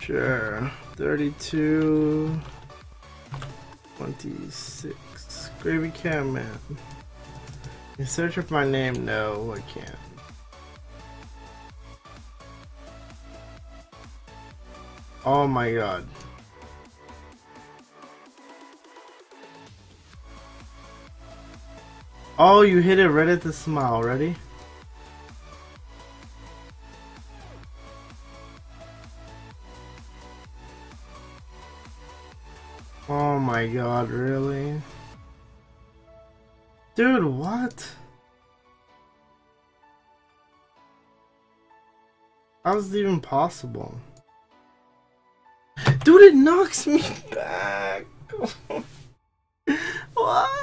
Sure. 32. 26. GravyCatMan. You search for my name? No, I can't. Oh my god. Oh, you hit it right at the smile. Ready? Oh my god, really? Dude, what? How is it even possible? Dude, it knocks me back. What?